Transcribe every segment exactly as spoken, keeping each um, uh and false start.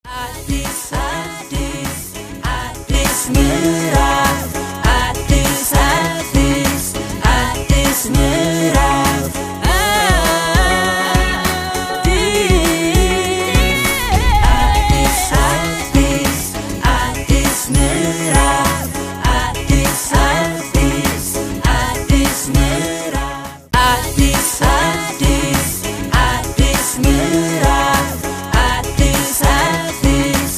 አዲስ አዲስ አዲስ ምዕራፍ አዲስ አዲስ አዲስ ምዕራፍ አዲስ አዲስ አዲስ ምዕራፍ አዲስ አዲስ አዲስ ምዕራፍ አዲስ አዲስ አዲስ ምዕራፍ አዲስ አዲስ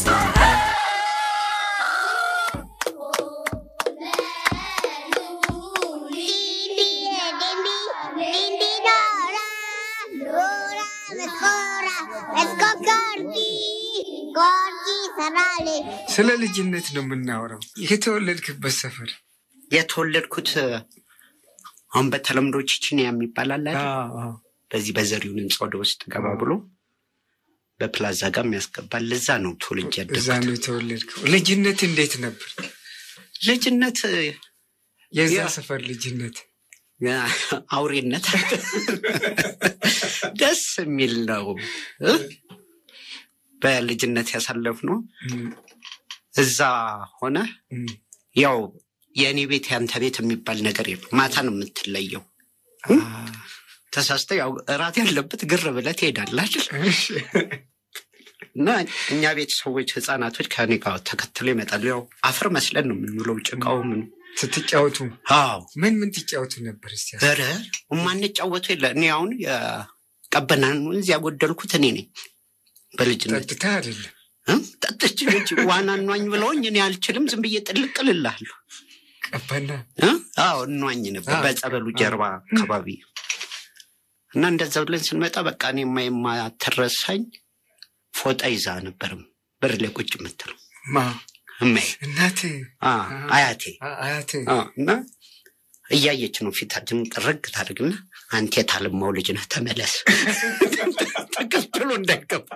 ስለ ልጅነት ነው የምናወራው። የተወለድክበት ሰፈር? የተወለድኩት አሁን በተለምዶ ቺቺኒያ የሚባል አለ አይደል? አዎ። በዚህ በዘሪውን ህንጻ ወደ ውስጥ ገባ ብሎ በፕላዛ ጋር የሚያስገባል ለዛ ነው ተወልጄ ያደግኩት። እዛ ነው የተወለድከው። ልጅነት እንዴት ነበር? ልጅነት የዛ ሰፈር ልጅነት አውሬነት ደስ የሚል ነው። በልጅነት ያሳለፍነው እዛ ሆነ ያው የኔ ቤት ያንተ ቤት የሚባል ነገር የለም። ማታ ነው የምትለየው። ተሳስተ ያው እራት ያለበት ግር ብለህ ትሄዳለህ አይደል? እና እኛ ቤት ሰዎች ህፃናቶች ከኔ ጋር ተከትለው ይመጣሉ። ያው አፈር መስለን ነው የምንውለው ጭቃው ምን ስትጫወቱ? አዎ። ምን ምን ትጫወቱ ነበር እስቲ? ኧረ ማንጫወቱ የለ። እኔ አሁን የቀበናን ወንዝ ያጎደልኩት እኔ ነኝ በልጅነት። ጠጥታ አይደለም ጠጥቼ ልጅ ዋና እንዋኝ ብለውኝ እኔ አልችልም ዝም ብዬ ጥልቅ እልልሃለሁ። ቀበና? አዎ እንዋኝ ነበር በጸበሉ ጀርባ አካባቢ። እና እንደዛ ብለን ስንመጣ በቃ እኔ የማትረሳኝ ፎጣ ይዛ ነበርም በር ላይ ቁጭ የምትለው ማ እማዬ እናቴ? አያቴ አያቴ። እና እያየች ነው ፊታችን ጥርግ ታደርግና አንተ የታለማው ልጅ ነህ ተመለስ ተከትሎ እንዳይገባ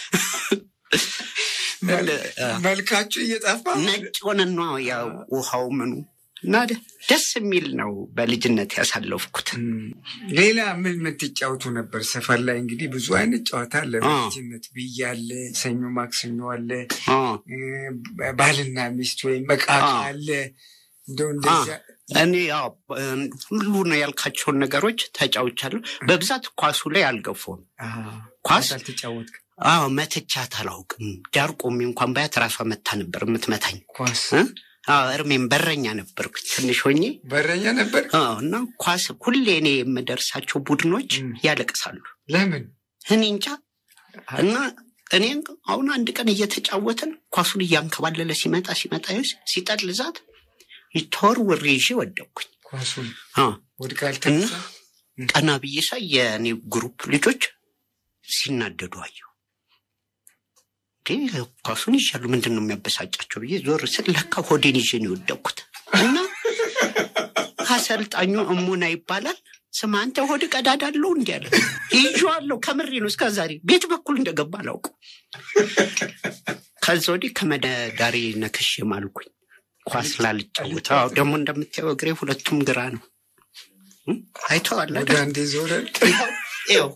መልካችሁ እየጠፋ ነጭ ሆነና ያው ውሃው ምኑ እና ደስ የሚል ነው በልጅነት ያሳለፍኩት። ሌላ ምን ምን ትጫወቱ ነበር ሰፈር ላይ? እንግዲህ ብዙ አይነት ጨዋታ አለ በልጅነት ብያለ። ሰኞ ማክሰኞ አለ፣ ባልና ሚስት ወይም መቃቃ አለ። እንደው እንደዛ እኔ ያው ሁሉ ነው ያልካቸውን ነገሮች ተጫውቻለሁ። በብዛት ኳሱ ላይ አልገፋም። ኳስ ተጫወትክ? አዎ መተቻት አላውቅም። ዳር ቆሜ እንኳን ባያት ራሷ መታ ነበር የምትመታኝ። ኳስ? አዎ እርሜም በረኛ ነበርኩ ትንሽ ሆኜ። በረኛ ነበር? አዎ። እና ኳስ ሁሌ እኔ የምደርሳቸው ቡድኖች ያለቅሳሉ። ለምን? እኔ እንጃ። እና እኔ አሁን አንድ ቀን እየተጫወትን ኳሱን እያንከባለለ ሲመጣ ሲመጣ ይስ ሲጠልዛት ይተወርውሬ ይዤ ወደቅኩኝ። ኳሱን? አዎ። ወድቃል ተነሳ? ቀና ብዬ ሳይ የኔ ግሩፕ ልጆች ሲናደዱ አየሁ። እንዴ ኳሱን ይሻሉ ምንድነው የሚያበሳጫቸው ብዬ ዞር ስል ለካ ሆዴን ይዤ ነው የወደቅኩት። እና አሰልጣኙ እሙና ይባላል። ስማ አንተ ሆድ ቀዳዳለው እንዴ አለ። ይዤዋለሁ ከምሬ ነው እስከ ዛሬ ቤት በኩል እንደገባ አላውቅም። ከዛ ወዲህ ከመዳዳሪ ነክሼ ማልኩኝ ኳስ ላልጫወት። አዎ ደግሞ እንደምታየው እግሬ ሁለቱም ግራ ነው። አይተዋል አይደል? አንዴ ዞረ ይኸው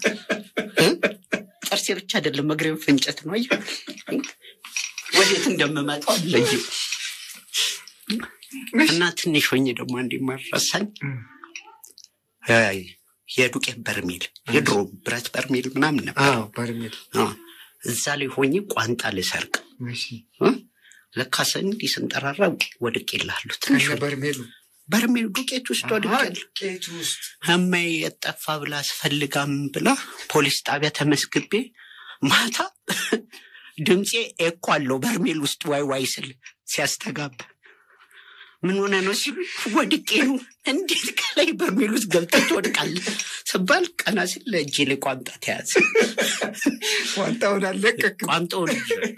ጥርሴ ብቻ አይደለም እግሬም ፍንጨት ነው። አየህ ወዴት እንደምመጣው ለጂ እና ትንሽ ሆኜ ደግሞ አንዴ ማረሳኝ አይ የዱቄት በርሜል የድሮ ብረት በርሜል ምናምን ነበር። አዎ በርሜል። አዎ እዛ ላይ ሆኜ ቋንጣ ልሰርቅ። እሺ ለካ እንዲህ ስንጠራራ ወድቄልሃለሁ። ትንሽ በርሜሉ በርሜሉ ዱቄት ውስጥ ወድቄል። ዱቄት ውስጥ እማዬ የጠፋ ብላ አስፈልጋም ብላ ፖሊስ ጣቢያ ተመስግቤ ማታ ድምጼ ኤኮ አለው በርሜል ውስጥ ዋይ ዋይ ስል ሲያስተጋባ ምን ሆነ ነው ሲሉ ወድቄ ነው። እንዴት ከላይ በርሜል ውስጥ ገብተህ ትወድቃለህ ስባል ቀና ሲል ለእጄ ላይ ቋንጣ ተያዘ። ቋንጣውን አለቀቅ? ቋንጣውን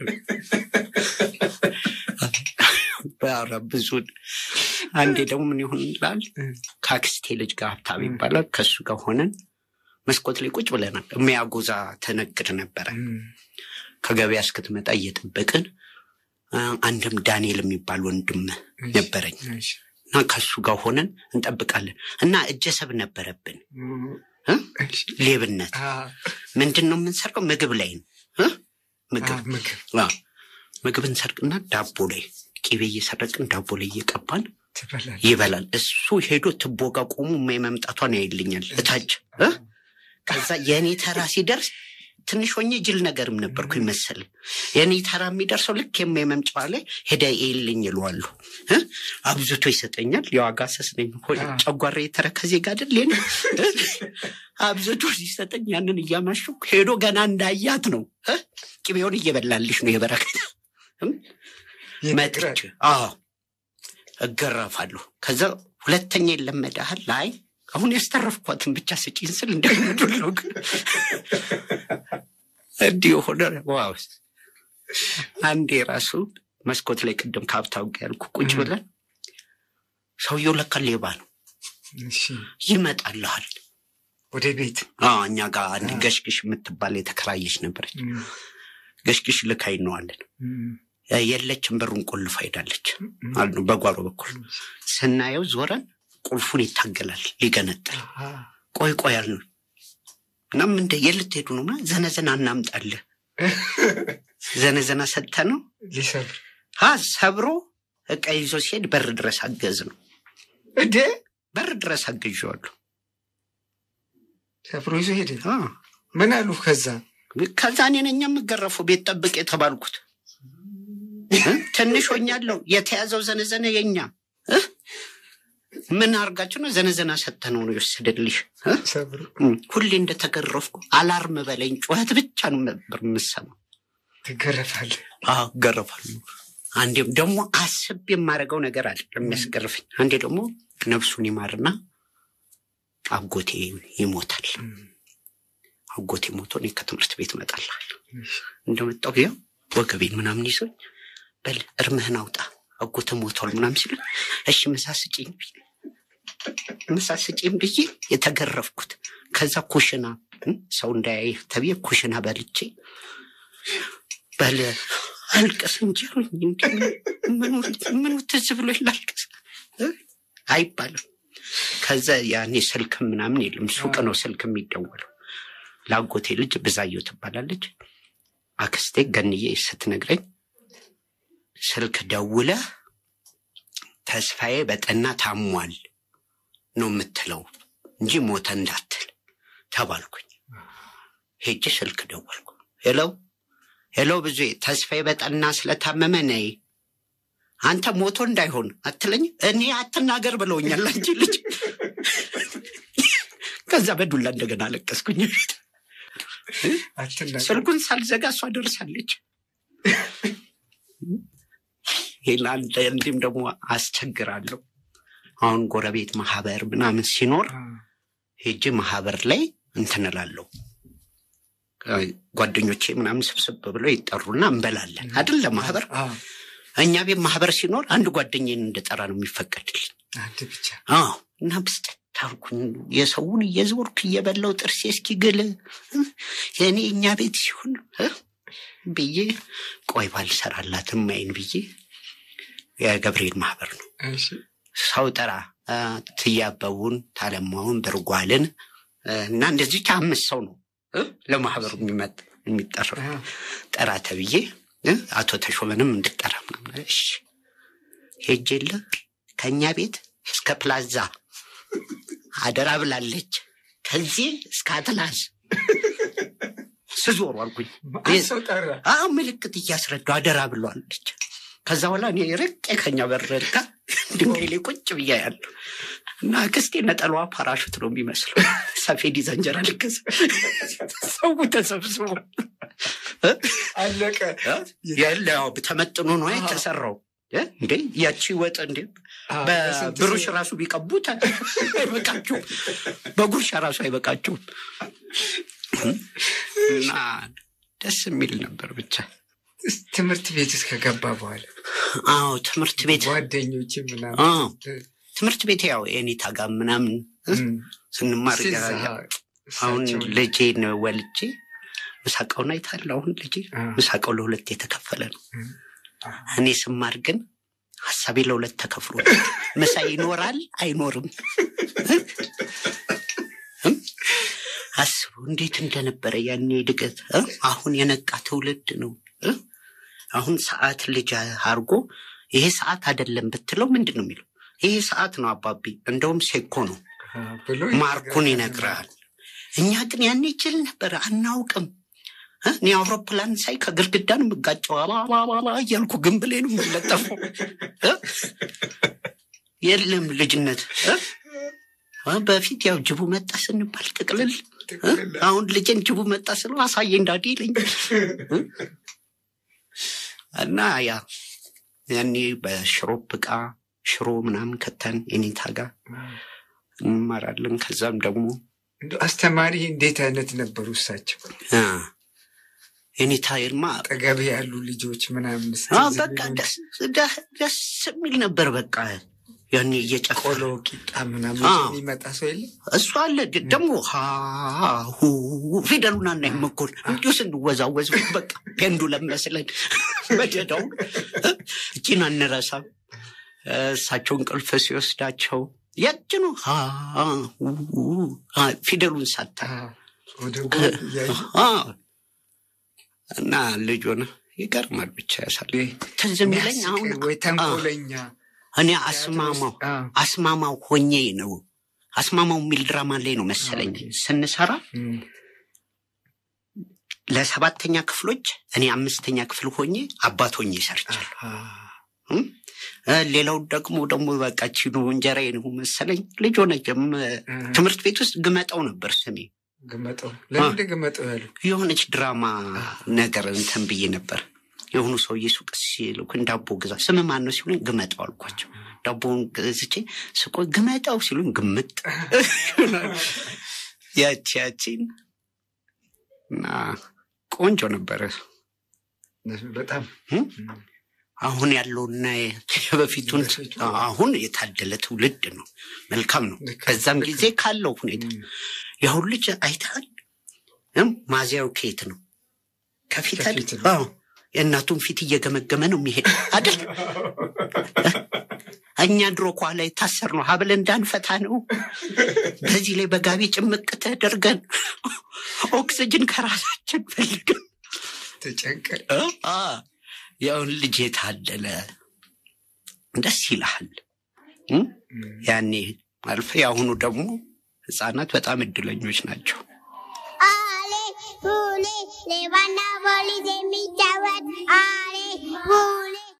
ብዙ አንዴ ደግሞ ምን ይሁን ይላል ካክስቴ ልጅ ጋር ሀብታም ይባላል ከሱ ጋር ሆነን መስኮት ላይ ቁጭ ብለናል። የሚያጎዛ ተነግድ ነበር። ከገበያ እስክትመጣ እየጠበቅን አንድም ዳንኤል የሚባል ወንድም ነበረኝ እና ከሱ ጋር ሆነን እንጠብቃለን። እና እጀሰብ ነበረብን ሌብነት ምንድነው የምንሰርቀው ምግብ ላይ ነው ምግብ ምግብ እንሰርቅና ዳቦ ላይ ቅቤ እየሰረቅን ዳቦ ላይ እየቀባን ይበላል። እሱ ሄዶ ትቦ ጋር ቆሞ የመምጣቷን ያይልኛል እታች። ከዛ የኔ ተራ ሲደርስ ትንሽ ሆኜ ጅል ነገርም ነበርኩኝ መሰለኝ። የኔ ተራ የሚደርሰው ልክ የመምጫዋ ላይ ሄዳ ይልኝ ይሏሉ። አብዝቶ ይሰጠኛል። የዋጋ ሰስነኝ ሆይ ጨጓራ የተረከዜ ጋር አይደል የኔ አብዝቶ ሲሰጠኝ ያንን እያማሹ ሄዶ ገና እንዳያት ነው ቅቤውን እየበላልሽ ነው የበረከት መጥጭ። አዎ እገረፋለሁ። ከዛ ሁለተኛ ይለመዳል ላይ አሁን ያስተረፍኳትን ብቻ ስጪን ስል እንደምንድነው እንዲሁ ሆነ። ዋው አንዴ ራሱ መስኮት ላይ ቅድም ካብታው ያልኩ ቁጭ ብለን ሰውየው ለካ ሌባ ነው። እሺ ይመጣልሃል ወደ ቤት። አዎ እኛ ጋር አንድ ገሽግሽ የምትባል የተከራየች ነበረች። ገሽግሽ ልካይ ነው አለን። የለችም በሩን ቆልፋ ሄዳለች አሉ በጓሮ በኩል ስናየው ዞረን ቁልፉን ይታገላል ሊገነጠል። ቆይ ቆይ አልን እና ምን እንደ የልትሄዱ ነው ማለት ዘነዘና እናምጣለን። ዘነዘና ሰተነው ሊሰብር ሀ ሰብሮ እቃ ይዞ ሲሄድ በር ድረስ አገዝ ነው እንዴ በር ድረስ አገዥዋለሁ። ሰብሮ ይዞ ሄደ። ምን አሉ? ከዛ ከዛ እኔ ነኝ የምገረፈው ቤት ጠብቅ የተባልኩት። ትንሽ ሆኛለሁ። የተያዘው ዘነዘና የኛ ምን አርጋችሁ ነው? ዘነዘና ሰተነው ነው የወሰደልሽ። ሰብሩ ሁሌ እንደተገረፍኩ አላርም በለኝ ጩኸት ብቻ ነው ነበር የምሰማው። ትገረፋለህ? አዎ ገረፋለሁ። አንዴም ደግሞ አስብ የማረገው ነገር አለ የሚያስገርፈኝ። አንዴ ደግሞ ነፍሱን ይማርና አጎቴ ይሞታል። አጎቴ ሞቶ እኔ ከትምህርት ቤት እመጣለሁ። እንደመጣሁ ያው ወገቤን ምናምን ይዞኝ በል እርምህን አውጣ አጎቴ ሞቷል ምናምን ሲል እሺ ምሳ ስጪኝ ምሳ ስጪኝ ብዬ የተገረፍኩት። ከዛ ኩሽና ሰው እንዳያይ ተብዬ ኩሽና በልቼ በል አልቀስ እንጂ ምን ምን ትዝ ብሎ ይላልቀስ አይባልም። ከዛ ያኔ ስልክ ምናምን የለም ሱቅ ነው ስልክ የሚደወለው። ላጎቴ ልጅ ብዛየው ትባላለች አክስቴ ገንዬ ስትነግረኝ ስልክ ደውለ ተስፋዬ በጠና ታሟል ነው የምትለው እንጂ ሞተ እንዳትል ተባልኩኝ። ሄጄ ስልክ ደወልኩ። ሄሎ ሄሎ ብዙ ተስፋዬ በጠና ስለታመመ ነይ አንተ ሞቶ እንዳይሆን አትለኝ እኔ አትናገር ብለውኛል አንቺ ልጅ። ከዛ በዱላ እንደገና አለቀስኩኝ። ስልኩን ሳልዘጋ እሷ ደርሳለች። ይላል እንዲም ደግሞ አስቸግራለሁ። አሁን ጎረቤት ማህበር ምናምን ሲኖር ሄጄ ማህበር ላይ እንትን እላለሁ። ጓደኞቼ ምናምን ስብስብ ብለው ይጠሩና እንበላለን አይደል ማህበር። እኛ ቤት ማህበር ሲኖር አንድ ጓደኛዬን እንደጠራ ነው የሚፈቀድልኝ አንተ ብቻ። አዎ እና ብስጠት ታርኩኝ የሰውን እየዞርኩ እየበላው ጥርሴ እስኪግል የኔ እኛ ቤት ሲሆን ብዬ ቆይ ባልሰራላትም አይን ብዬ የገብርኤል ማህበር ነው እሺ ሰው ጠራ ትያበውን ታለማውን ብርጓልን እና እንደዚህ አምስት ሰው ነው ለማህበሩ የሚመጣ የሚጠራው። ጠራ ተብዬ አቶ ተሾመንም እንድጠራ ምናምን እሺ ሄጄለ ከኛ ቤት እስከ ፕላዛ አደራ ብላለች ከዚህ እስከ አትላስ ስዞር አልኩኝ። ሰው ጠራ አዎ ምልክት እያስረዳው አደራ ብሏለች። ከዛ በኋላ እኔ ርቄ ከኛ በረልካ ድንጋይ ላይ ቁጭ ብያለሁ እና ክስቴ ነጠላዋ ፓራሹት ነው የሚመስለው ሰፌድ ዘንጀራ ልከስ ሰው ተሰብስቦ አለቀ። ያለው ተመጥኖ ነው የተሰራው እንዴ ያቺ ወጥ እንዴ በብሩሽ ራሱ ቢቀቡት አይበቃቸው በጉርሻ ራሱ አይበቃቸው እና ደስ የሚል ነበር ብቻ። ትምህርት ቤት እስከገባ በኋላ አዎ ትምህርት ቤት ጓደኞቼ ምናምን አዎ ትምህርት ቤት ያው እኔ ታጋ ምናምን ስንማር አሁን ልጄ ነው ወልጄ ምሳቀውና አይታል አሁን ልጄ ምሳቀው ለሁለት የተከፈለ ነው። እኔ ስማር ግን ሐሳቤ ለሁለት ተከፍሎ ምሳ ይኖራል አይኖርም። አስቡ እንዴት እንደነበረ ያኔ ድገት። አሁን የነቃ ትውልድ ነው አሁን ሰዓት ልጅ አርጎ ይሄ ሰዓት አይደለም ብትለው ምንድነው የሚለው? ይሄ ሰዓት ነው አባቢ እንደውም ሴኮ ነው ማርኩን ይነግራል። እኛ ግን ያኔ ይችል ነበር አናውቅም። እኔ አውሮፕላን ሳይ ከግርግዳን ምጋጫው አባባባ እያልኩ ግንብሌን መለጠፈው የለም ልጅነት። በፊት ያው ጅቡ መጣ ስንባል ጥቅልል አሁን ልጅን ጅቡ መጣ ስለው አሳየኝ ዳዲ ይለኛል። እና ያ ያኔ በሽሮፕ ዕቃ ሽሮ ምናምን ከተን የኔታ ጋር እንማራለን። ከዛም ደግሞ አስተማሪ እንዴት አይነት ነበሩ እሳቸው? የኔታ ይልማ ጠገብ ያሉ ልጆች ምናምን በቃ ደስ ደስ የሚል ነበር። በቃ ያኔ እየጨቆሎ ቂጣ ምናምን ይመጣ ሰው የለ እሱ አለ ደግሞ ሃሁ ፊደሉና እና ይመኮል እንዲሁ ስንወዛወዝ በቃ ፔንዱለም መስለን በደዳው እቺን አንረሳም። እሳቸውን እንቅልፍ ሲወስዳቸው ያጭኑ ሃሁ ፊደሉን ሳታ እና ልጅ ሆነ ይገርማል። ብቻ ያሳል ተዘምለኝ አሁን ወይ ተንኮለኛ እኔ አስማማው አስማማው ሆኜ ነው አስማማው ሚል ድራማ ላይ ነው መሰለኝ ስንሰራ ለሰባተኛ ክፍሎች እኔ አምስተኛ ክፍል ሆኜ አባት ሆኜ ሰርቻለሁ። ሌላው ደግሞ ደግሞ በቃ ቺኑ እንጀራዬ ነው መሰለኝ ልጅ ሆነ ትምህርት ቤት ውስጥ ግመጣው ነበር ስሜ። ግመጣው ለምን ግመጣው ያለው የሆነች ድራማ ነገር እንትን ብዬ ነበር። የሆኑ ሰው ኢየሱስ ሲልኩ እንዳቦ ግዛ ስም ማን ነው ሲሉኝ ግመጣው አልኳቸው። ዳቦን ገዝቼ ስቆ ግመጣው ሲሉኝ ግምጥ ያቺ ያቺን እና ቆንጆ ነበር በጣም። አሁን ያለውና የበፊቱን አሁን የታደለ ትውልድ ነው። መልካም ነው። ከዛም ጊዜ ካለው ሁኔታ ያሁን ልጅ አይታል ማዚያው ከየት ነው ከፊት አይደል? አዎ የእናቱን ፊት እየገመገመ ነው የሚሄድ አይደል? እኛ ድሮ ኳላ ታሰር ነው ሀብል እንዳንፈታ ነው። በዚህ ላይ በጋቢ ጭምቅ ተደርገን ኦክሲጅን ከራሳችን ፈልገን ተጨንቀን አ ያው ልጅ የታደለ ደስ ይላል። ያኔ አልፈ ያሁኑ ደግሞ ህፃናት በጣም እድለኞች ናቸው። አሌ ሁሌ ለባና ፖሊስ የሚጫወት አሌ